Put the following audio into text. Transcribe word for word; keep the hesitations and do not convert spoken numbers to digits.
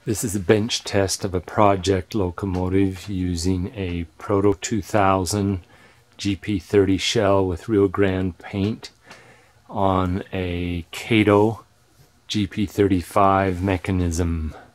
This is a bench test of a project locomotive using a Proto two thousand G P thirty shell with Rio Grande paint on a Kato G P thirty-five mechanism.